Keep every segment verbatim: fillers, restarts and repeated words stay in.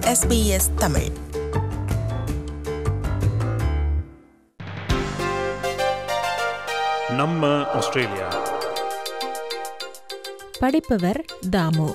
S B S Tamil. நம்ம Australia. படிப்பவர் தாமு.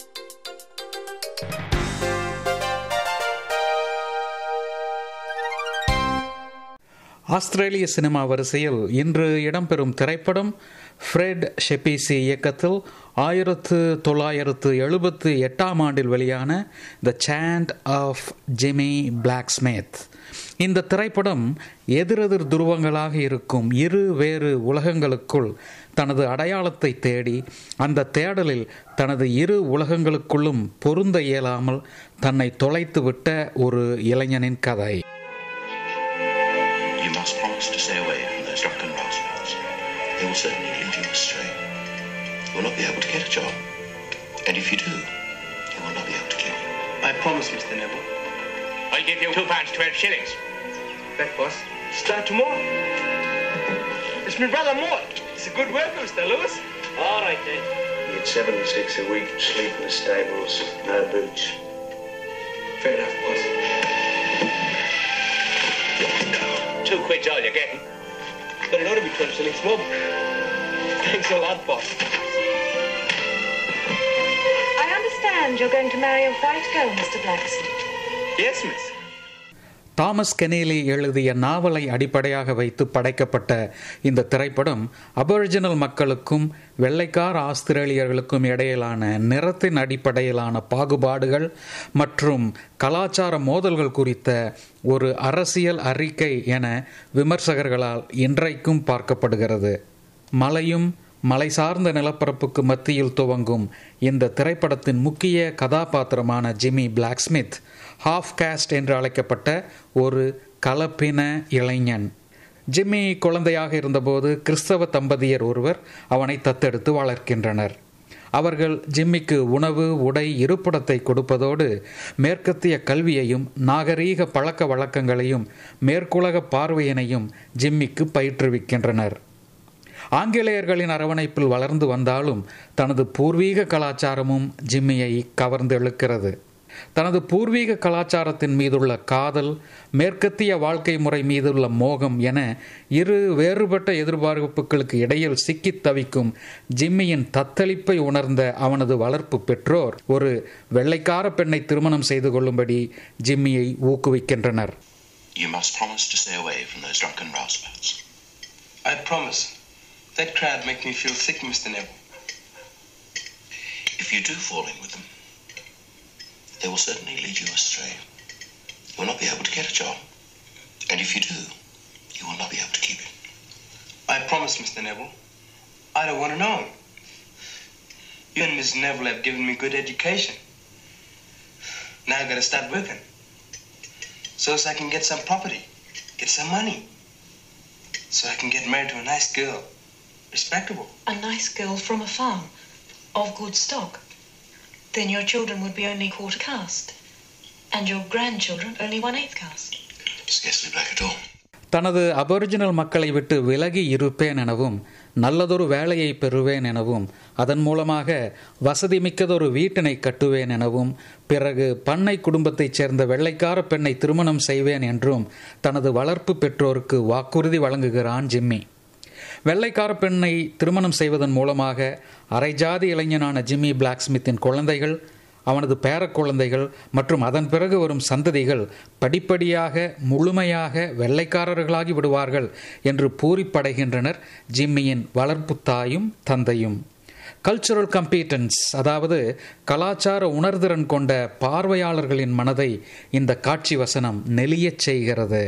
ஆஸ்திரேலிய சினிமா வரிசையில் இன்று இடம்பெறும் திரைப்படம் ஃப்ரெட் ஷெபீசி இயக்கத்தில் ஆயிரத்து தொள்ளாயிரத்து எழுபத்தி எட்டாம் ஆண்டில் வெளியான the chant of Jimmie Blacksmith. இந்த திரைப்படம் எதிரெதிர் துருவங்களாக இருக்கும் இரு வேறு உலகங்களுக்குள் தனது அடையாளத்தை தேடி அந்த தேடலில் தனது இரு உலகங்களுக்குள்ளும் பொருந்த இயலாமல் தன்னை தொலைத்துவிட்ட ஒரு இளைஞனின் கதை. Must promise to stay away from those drunken rascals. They will certainly lead you astray. You will not be able to get a job. And if you do, you will not be able to kill you. I promise, Mister Neville. I give you two pounds twelve shillings. That boss. Start tomorrow. It's my brother Mort. It's a good worker, Mister Lewis. All right then. You get seven and six a week, sleep in the stables, no boots. Fair enough, boss. Two quid's all you're getting. But it ought to be twelve shillings more. Thanks a lot, boss. I understand you're going to marry a white girl, Mister Blacksmith. Yes, miss. Thomas Keneally எழுதிய நாவலை அடிப்படையாக வைத்து படைக்கப்பட்ட இந்த திரைப்படம் aboriginal மக்களுக்கும் வெள்ளைக்கார ஆஸ்திரேலியர்களுக்கும் இடையிலான நிறத்தின் அடிப்படையிலான பாகுபாடுகள் மற்றும் கலாச்சார மோதல்கள் குறித்த ஒரு அரசியல் அறிக்கை என விமர்சகர்களால் இன்றைக்கும் பார்க்கப்படுகிறது. மலையும் மலை சார்ந்த நிலப்பரப்புக்கு மத்தியில் துவங்கும் இந்த திரைப்படத்தின் முக்கிய கதாபாத்திரமான ஜிம்மி பிளாக்ஸ்மித் ஹாஃப் காஸ்ட் என்று அழைக்கப்பட்ட ஒரு கலப்பின இளைஞன். ஜிம்மி குழந்தையாக இருந்தபோது கிறிஸ்தவ தம்பதியர் ஒருவர் அவனை தத்தெடுத்து வளர்க்கின்றனர். அவர்கள் ஜிம்மிக்கு உணவு, உடை, இருப்பிடத்தை கொடுப்பதோடு மேற்கத்திய கல்வியையும் நாகரீக பழக்க வழக்கங்களையும் மேற்குலக பார்வையினையும் ஜிம்மிக்கு பயிற்றுவிக்கின்றனர். ஆங்கிலேயர்களின் அரவணைப்பில் வளர்ந்து வந்தாலும் தனது பூர்வீக கலாச்சாரமும் ஜிம்மியை கவர்ந்து இழுக்கிறது. தனது பூர்வீக கலாச்சாரத்தின் மீதுள்ள காதல், மேற்கத்திய வாழ்க்கை முறை மீதுள்ள மோகம் என இரு வேறுபட்ட எதிர்பார்ப்புகளுக்கு இடையில் சிக்கித் தவிக்கும் ஜிம்மியின் தத்தளிப்பை உணர்ந்த அவனது வளர்ப்பு பெற்றோர் ஒரு வெள்ளைக்கார பெண்ணை திருமணம் செய்து கொள்ளும்படி ஜிம்மியை ஊக்குவிக்கின்றனர். You must promise to stay away from those drunken rascals. I promise. That crowd make me feel sick, Mister Neville. If you do fall in with them, they will certainly lead you astray. You will not be able to get a job. And if you do, you will not be able to keep it. I promise, Mister Neville. I don't want to know. You and Miss Neville have given me good education. Now I've got to start working. So as I can get some property, get some money. So I can get married to a nice girl. Respectable. A nice girl from a farm, of good stock. Then your children would be only quarter caste, and your grandchildren only one-eighth caste. Scarcely black at all. தனது Aboriginal மக்களை விட்டு விலகி இருப்பேன் எனவும் நல்லதொரு வேலையை பெறுவேன் எனவும் அதன் மூலமாக வசதி மிக்கதொரு வீட்டினை கட்டுவேன் எனவும் பிறகு பண்ணை குடும்பத்தைச் சேர்ந்த வெள்ளைக்கார பெண்ணை திருமணம் செய்வேன் என்றும் தனது வளர்ப்பு பெற்றோருக்கு வாக்குறுதி வழங்குகிறான் ஜிம்மி. வெள்ளைக்கார பெண்ணை திருமணம் செய்வதன் மூலமாக அரைஜாதி இளைஞனான ஜிம்மி பிளாக்ஸ்மித்தின் குழந்தைகள், அவனது பேரக் குழந்தைகள் மற்றும் அதன் பிறகு வரும் சந்ததிகள் படிப்படியாக முழுமையாக வெள்ளைக்காரர்களாகி விடுவார்கள் என்று பூரிப்படைகின்றனர் ஜிம்மியின் வளர்ப்பு தாயும் தந்தையும். கல்ச்சுரல் கம்பீட்டன்ஸ், அதாவது கலாச்சார உணர்திறன் கொண்ட பார்வையாளர்களின் மனதை இந்த காட்சி வசனம் நெளியச் செய்கிறது.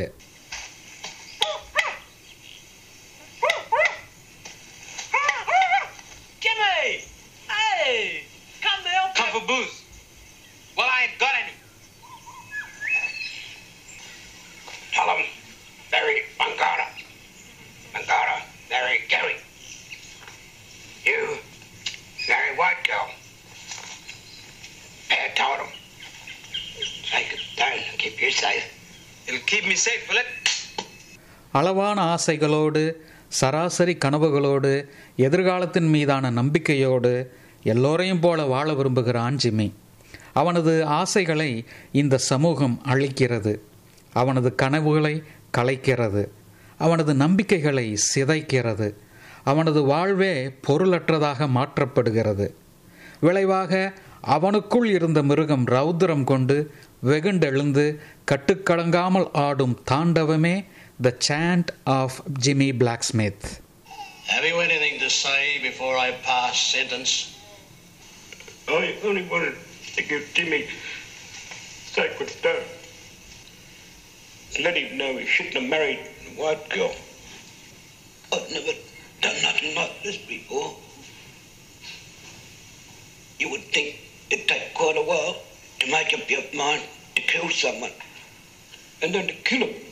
Booze. Well, I ain't got any. Tell him, very Bangara. Bangara, very Gary. You, very white girl. I told him. Take it down and keep you safe. It'll keep me safe, will it? அளவான ஆசைகளோடு, சராசரி கனவுகளோடு, எதிர்காலத்தின் மீதான நம்பிக்கையோடு எல்லோரையும் போல வாழ விரும்புகிறான் ஜிம்மி. அவனது ஆசைகளை இந்த சமூகம் அழிக்கிறது. அவனது கனவுகளை கலைக்கிறது. அவனது நம்பிக்கைகளை சிதைக்கிறது. அவனது வாழ்வே பொருளற்றதாக மாற்றப்படுகிறது. விளைவாக அவனுக்குள் இருந்த மிருகம் ரௌத்ரம் கொண்டு வெகுண்டெழுந்து கட்டுக்கடங்காமல் ஆடும் தாண்டவமே the chant of Jimmie Blacksmith. Have you anything to say before I pass sentence? I only wanted to give Jimmy sacred stone. Let him know he shouldn't have married a white girl. I've never done nothing like this before. You would think it'd take quite a while to make up your mind to kill someone. And then to kill him.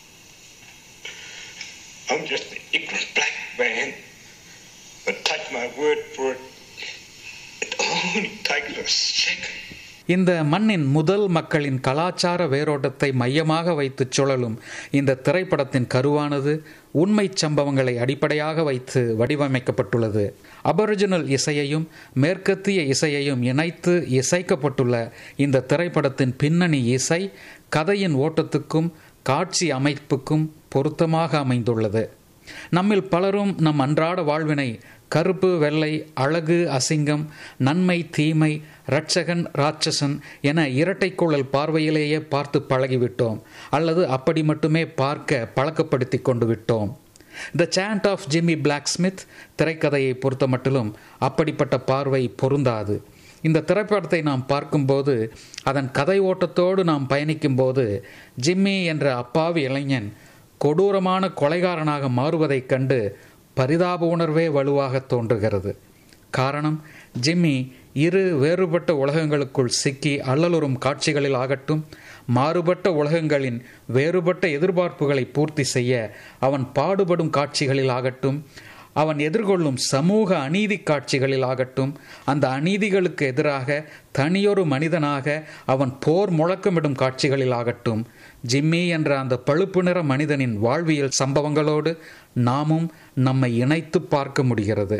I'm just an ignorant black man. But take my word for it. It only takes a second. இந்த மண்ணின் முதல் மக்களின் கலாச்சார வேரோட்டத்தை மையமாக வைத்து சுழலும் இந்த திரைப்படத்தின் கருவானது உண்மை சம்பவங்களை அடிப்படையாக வைத்து வடிவமைக்கப்பட்டுள்ளது. அபரிஜினல் இசையையும் மேற்கத்திய இசையையும் இணைத்து இசைக்கப்பட்டுள்ள இந்த திரைப்படத்தின் பின்னணி இசை கதையின் ஓட்டத்துக்கும் காட்சி அமைப்புக்கும் பொருத்தமாக அமைந்துள்ளது. நம்மில் பலரும் நம் அன்றாட வாழ்வினை கருப்பு வெள்ளை, அழகு அசிங்கம், நன்மை தீமை, இரட்சகன் ராட்சசன் என இரட்டைக்குழல் பார்வையிலேயே பார்த்து பழகிவிட்டோம், அல்லது அப்படி மட்டுமே பார்க்க பழக்கப்படுத்தி கொண்டு விட்டோம். The chant of Jimmie Blacksmith திரைக்கதையை பொறுத்த மட்டிலும் அப்படிப்பட்ட பார்வை பொருந்தாது. இந்த திரைப்படத்தை நாம் பார்க்கும்போது, அதன் கதை ஓட்டத்தோடு நாம் பயணிக்கும்போது, ஜிம்மி என்ற அப்பாவி இளைஞன் கொடூரமான கொலைகாரனாக மாறுவதைக் கண்டு பரிதாப உணர்வே வலுவாக தோன்றுகிறது. காரணம், ஜிம்மி இரு வேறுபட்ட உலகங்களுக்குள் சிக்கி அல்லலுறும் காட்சிகளில் ஆகட்டும், மாறுபட்ட உலகங்களின் வேறுபட்ட எதிர்பார்ப்புகளை பூர்த்தி செய்ய அவன் பாடுபடும் காட்சிகளில் ஆகட்டும், அவன் எதிர்கொள்ளும் சமூக அநீதி காட்சிகளில் ஆகட்டும், அந்த அநீதிகளுக்கு எதிராக தனியொரு மனிதனாக அவன் போர் முழக்கமிடும் காட்சிகளில் ஆகட்டும், ஜிம்மி என்ற அந்த பழுப்பு நிற மனிதனின் வாழ்வியல் சம்பவங்களோடு நாமும் நம்மை இணைத்து பார்க்க முடிகிறது.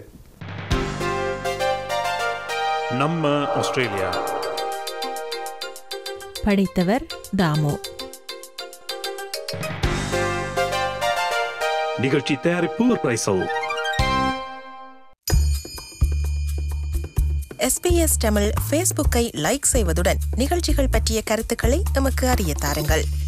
நம்ம ஆஸ்திரேலியா. படித்தவர் தாமு. நிகழ்ச்சி தயாரிப்பு பிரைசல். எஸ்பிஎஸ் தமிழ் ஃபேஸ்புக்கை லைக் செய்வதுடன் நிகழ்ச்சிகள் பற்றிய கருத்துக்களை எமக்கு அறிய தாருங்கள்.